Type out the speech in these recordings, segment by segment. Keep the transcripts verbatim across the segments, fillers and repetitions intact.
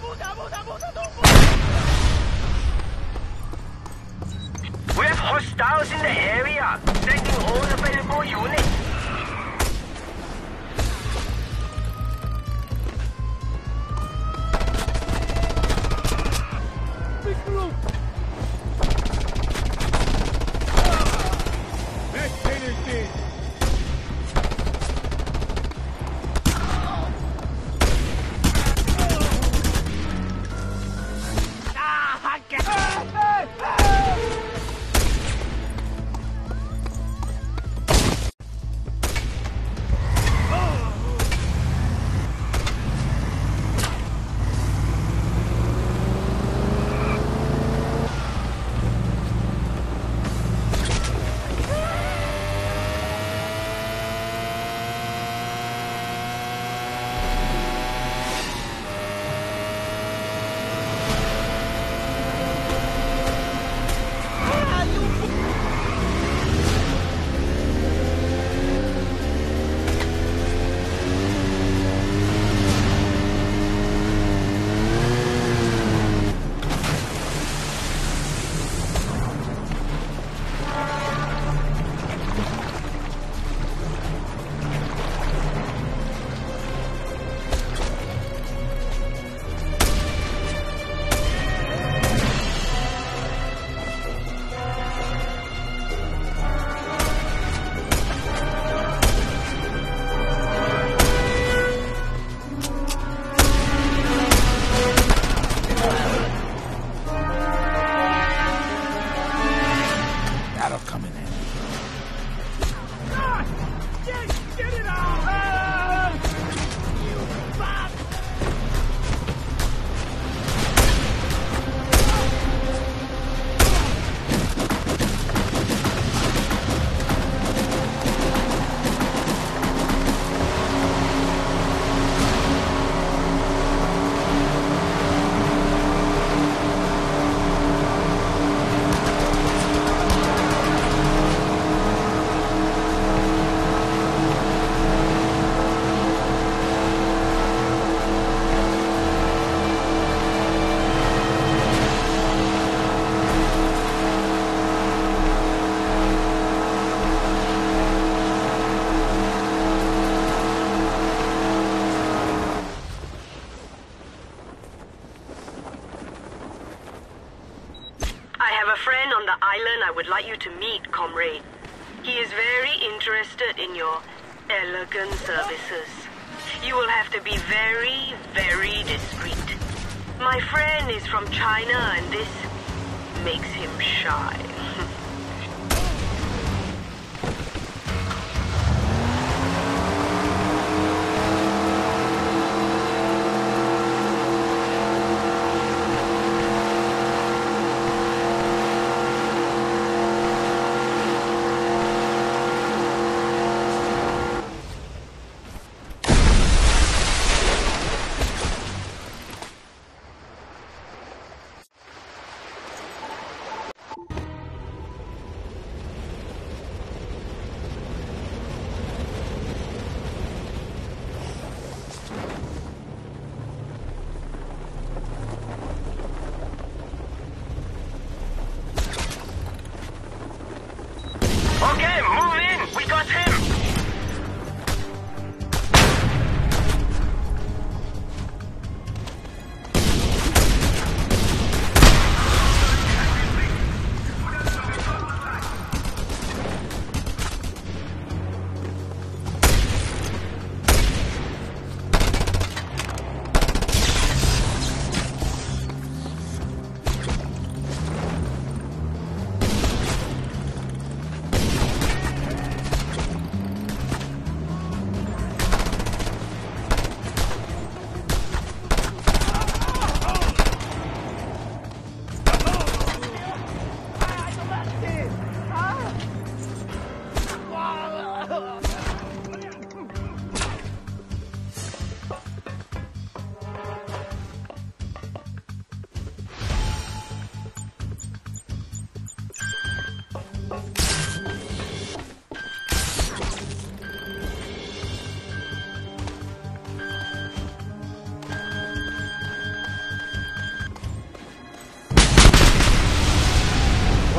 We have hostiles in the area. Sending all available units. I would like you to meet, comrade. He is very interested in your elegant services. You will have to be very, very discreet. My friend is from China and this makes him shy.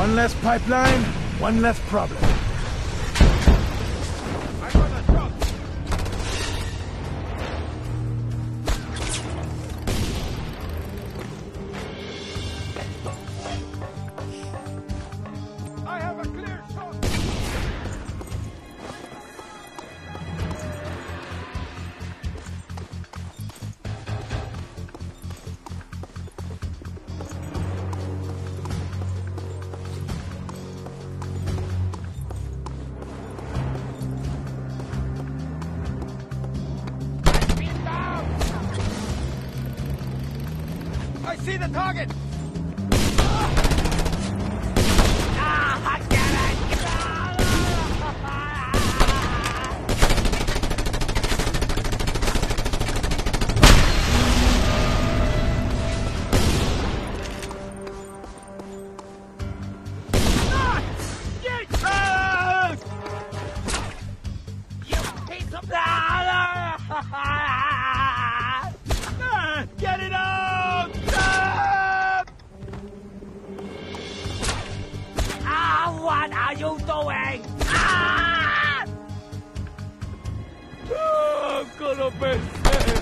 One less pipeline, one less problem. I got a truck. I have a clear shot. I see the target! Ah, I get it! You piece of... Get it out! Ah, what are you doing? Ah! Oh, I'm gonna be sick.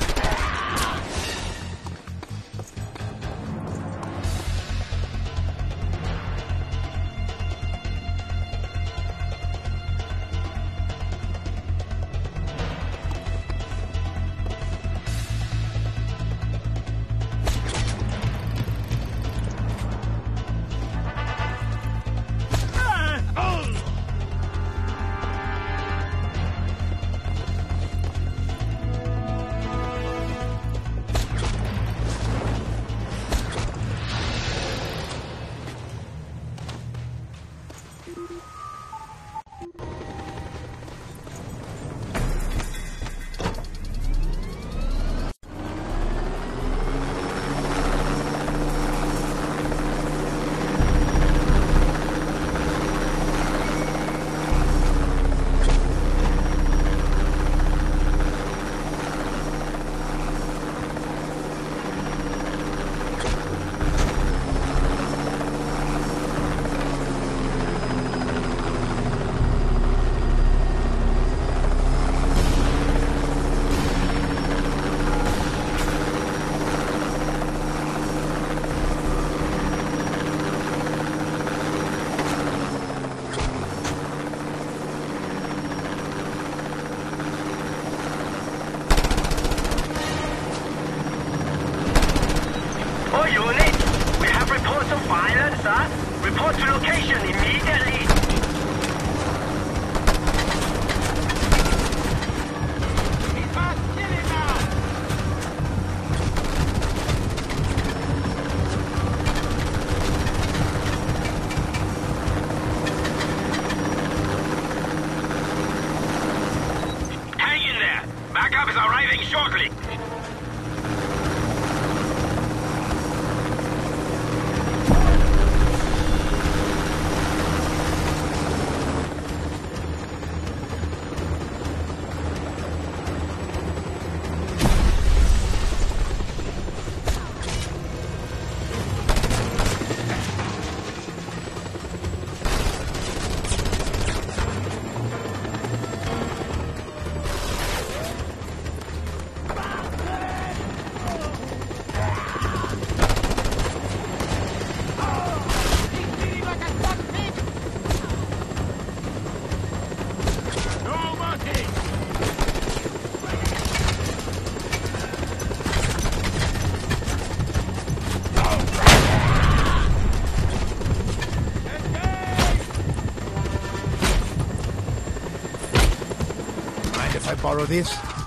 All units, we have reports of violence, sir. Report to location immediately. He's fast killing now. Hang in there. Backup is arriving shortly. If I borrow this?